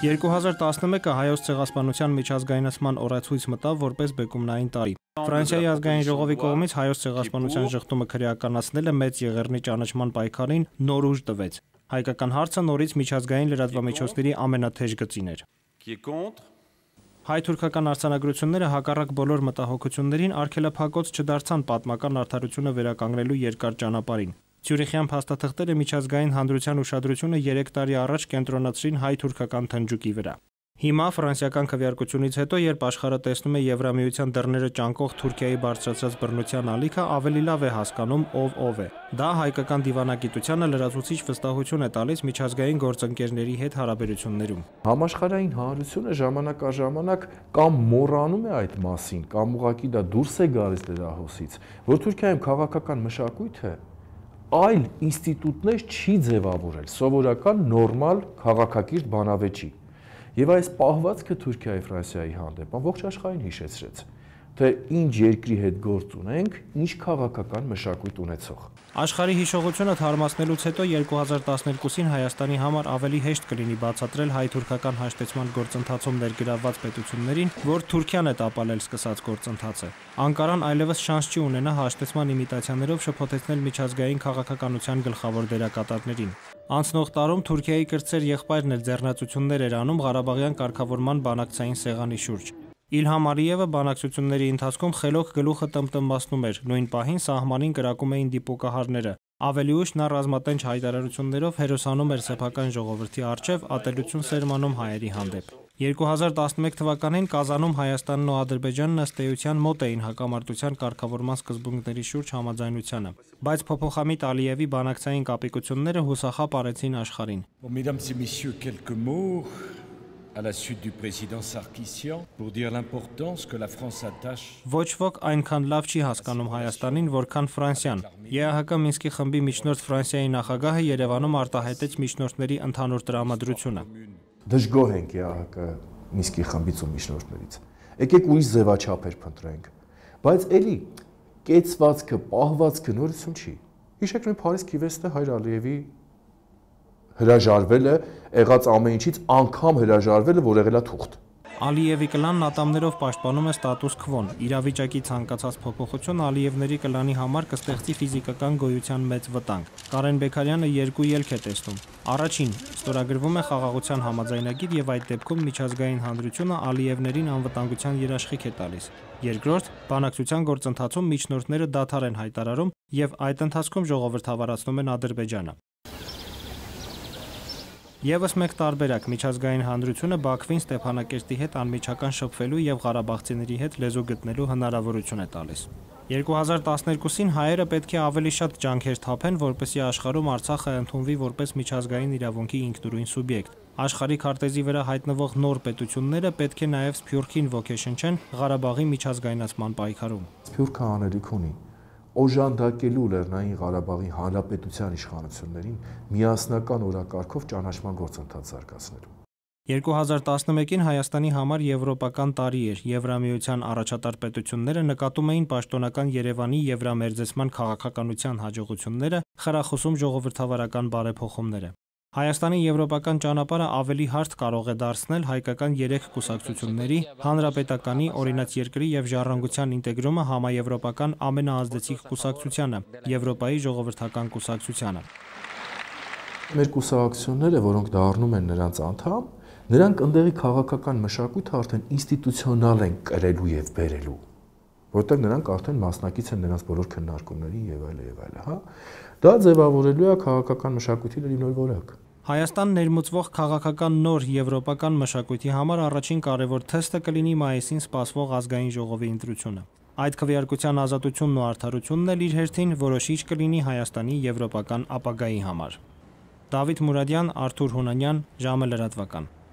2011-ը հայոց ցեղասպանության միջազգայնացման օրացույց մտավ որպես բեկումնային տարի։ Ֆրանսիայի ազգային ժողովի կողմից հայոց ցեղասպանության շղթումը քրեականացնելը մեծ եղեռնի ճանաչման պայքարին նոր ուժ տվեց։ Հայկական հարցը նորից միջազգային լրատվամիջոցների ամենաթեժ գծին էր։ Հայ-թուրքական արձանագրությունները հակառակ բոլոր մտահոգություններին արգելափակոց չդարձան պատմական արդարությունը վերականգնելու երկար ճանապարհին։ Ցյուրիխյան փաստաթղթերը միջազգային հանրության ուշադրությունը 3 տարի առաջ կենտրոնացրին հայ-թուրքական թնջուկի վրա։ Հիմա ֆրանսիական քվեարկությունից հետո, երբ աշխարհը տեսնում է Եվրամիության դռները ճանկող Թուրքիայի բարձրացած բռնության ալիքը, ավելի լավ է հասկանում ով է։ Դա հայկական դիվանագիտությանը լրացուցիչ վստահություն է տալիս միջազգային գործընկերների հետ հարաբերություններում։ Համաշխարհային հանրությունը ժամանակ առ ժամանակ կամ մոռանում է այդ մասին, կամ ուղղակի դա դուրս է գալիս լրահոսից, որ Թուրքիայում քաղաքական մշակույթը այլ ինստիտուտներ չի ձևավորել, սովորական նորմալ քաղաքակիրթ բանավեճի։ Եվ այս պահվածքը Թուրքիայի Ֆրանսիայի հանդեպ ամբողջ աշխարհին հիշեցրեց, թե ինչ երկրի հետ գործ ունենք, ինչ քաղաքական մշակույթ ունեցող։ Աշխարհի հիշողությունը թարմացնելուց հետո 2012-ին Հայաստանի համար ավելի հեշտ կլինի բացատրել հայ-թուրքական հաշտեցման գործընթացում ներգրավված պետություններին, որ Թուրքիան է տապալել սկսած գործընթացը։ Անկարան այլևս շանս չի ունենա հաշտեցման իմիտացիաներով շփոթեցնել միջազգային քաղաքականության գլխավոր դերակատարներին։ Անցնող տարում Թուրքիայի կրտսեր եղբայրն էլ ձեռնարկություններ էր անում Ղարաբաղյան կարգավորման բանակցային սեղանի շուրջ։ Իլհամ Ալիևը բանակցությունների ընթացքում խելոք գլուխը տմտմացնում էր, նույն պահին սահմանին կրակում էին դիպուկահարները։ Ավելի ուշ նա ռազմատենչ հայտարարություններով հերոսանում էր սեփական ժողովրդի առջև, ատելություն սերմանում հայերի հանդեպ։ 2011 թվականին Կազանում Հայաստանն ու Ադրբեջանն ըստ էության մոտ էին հակամարտության կարգավորման սկզբունքների շուրջ համաձայնությանը, բայց փոփոխամիտ Ալիևի բանակցային կապիկությունները հուսախաբ արեցին աշխարհին։ À la suite du président Sarkisian pour dire l'importance que la France attache. Ոչ ոք այնքան լավ չի հասկանում Հայաստանին, որքան Ֆրանսիան։ ԵԱՀԿ Մինսկի խմբի միջնորդ Ֆրանսիայի նախագահը Երևանում արտահայտեց միջնորդների ընդհանուր տրամադրությունը։ Դժգոհ ենք ԵԱՀԿ Մինսկի խմբից ու միջնորդներից։ Եկեք ուրիշ ձևաչափեր փնտրենք։ Բայց էլի կեցվածքը, պահվածքը նորություն չի։ Հիշեք նույն Փարիզ քիվեստը Հայր Ալիևի հրաժարվելը, եղած ամեն ինչից անգամ հրաժարվելը, որ եղել է թուղթ։ Ալիևի կլանն ատամներով պաշտպանում է ստատուս քվոն։ Իրավիճակի ցանկացած փոփոխություն Ալիևների կլանի համար կստեղծի ֆիզիկական գոյության մեծ վտանգ։ Կարեն Բեկարյանը երկու ելք է տեսնում։ Առաջին, ստորագրվում է խաղաղության համաձայնագիր եւ այդ դեպքում միջազգային հանրությունը Ալիևներին անվտանգության երաշխիք է տալիս։ Երկրորդ, բանակցության գործընթացում միջնորդները դադար են հայտարարում եւ այդ ընթացքում ժողովրդավարացնում են Ադրբեջանը։ Եվս մեկ տարբերակ միջազգային հանրությունը Բաքվին Ստեփանակերտի հետ անմիջական շփվելու եւ ղարաբաղցիների հետ լեզու գտնելու հնարավորություն է տալիս։ 2012-ին հայերը պետք է ավելի շատ ջանքեր թափեն, որպեսզի աշխարհում Արցախը ընդունվի որպես միջազգային իրավունքի ինքնուրույն սուբյեկտ։ Աշխարհի քարտեզի վրա հայտնվող նոր պետությունները պետք է նաեւ Սփյուռքին ոգեշնչեն Ղարաբաղի միջազգայնացման պայքարում։ Սփյուռքը անելիք ունի օժանդակելու Լեռնային Ղարաբաղի Հանրապետության իշխանություններին միասնական օրակարգով ճանաչման գործընթաց զարգացնելու։ 2011-ին Հայաստանի համար եվրոպական տարի էր։ Եվրամիության առաջատար պետությունները նկատում էին պաշտոնական Երևանի եվրամերձեցման քաղաքականության հաջողությունները, խրախուսում ժողովրդավարական բարեփոխումները։ Հայաստանի եվրոպական ճանապարհը ավելի հարթ կարող է դարձնել հայկական 3 կուսակցությունների, հանրապետականի, օրինաց երկրի եւ ժառանգության ինտեգրումը համաեվրոպական ամենաազդեցիկ կուսակցությանը՝ Եվրոպայի ժողովրդական կուսակցությանը։ Մեր կուսակցությունները, որոնք դառնում են նրանց անդամ, նրանք ընդդեղի քաղաքական մշակույթը արդեն ինստիտուցիոնալ են կրելու եւ բերելու, որտեղ նրանք արդեն մասնակից են նրանց բոլոր քննարկումներին եւ այլն, հա։ Դա ձևավորելու է քաղաքական մշակույթի լրիվ որակ։ Հայաստան ներմուծվող քաղաքական նոր եվրոպական մշակույթի համար առաջին կարևոր թեստը կլինի մայիսին սպասվող ազգային ժողովի ընտրությունը։ Այդ քվեարկության ազատությունն ու արդարությունն էլ իր հերթին որոշիչ կլինի Հայաստանի եվրոպական ապագայի համար։ Դավիթ Մուրադյան, Արթուր Հունանյան, ժամը լրատվական։